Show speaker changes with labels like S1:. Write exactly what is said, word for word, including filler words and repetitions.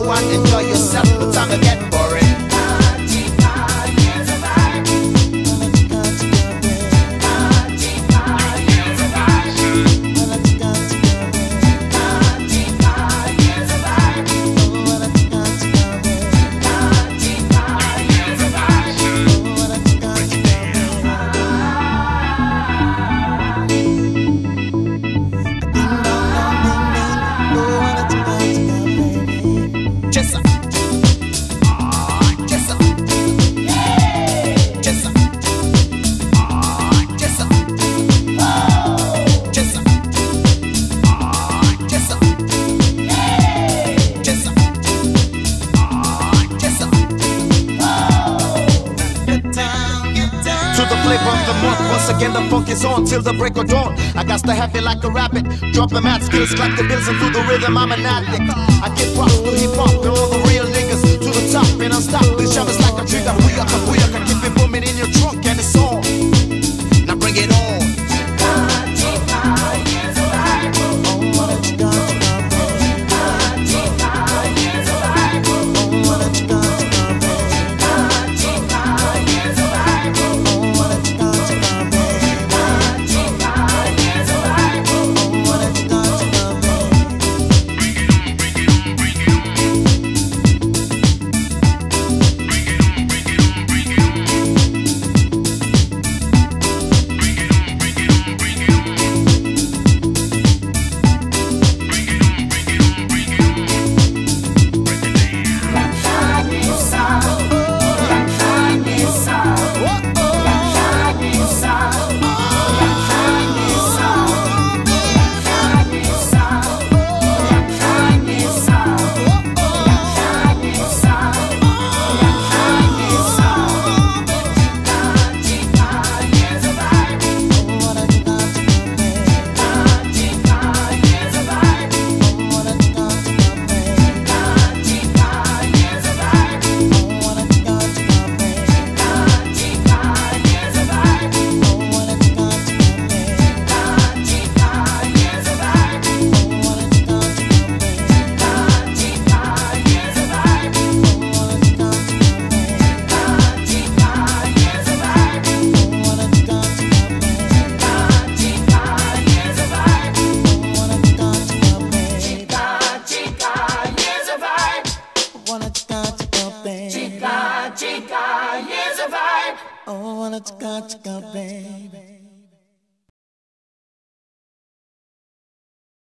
S1: go and enjoy yourself. The time to get boring.
S2: Of the month, once again the funk is on till the break of dawn. I got to have it like a rabbit, dropping mad skills, clap the bills and through the rhythm I'm an addict. I get props to hip hop and all the real niggas to the top and unstop. This jam is like a trigger, booyaka, booyaka, keep it booming in your trunk and it's on. Now bring it on.
S3: Chica, chica, here's a vibe.
S4: Oh, wanna chica, chica, baby.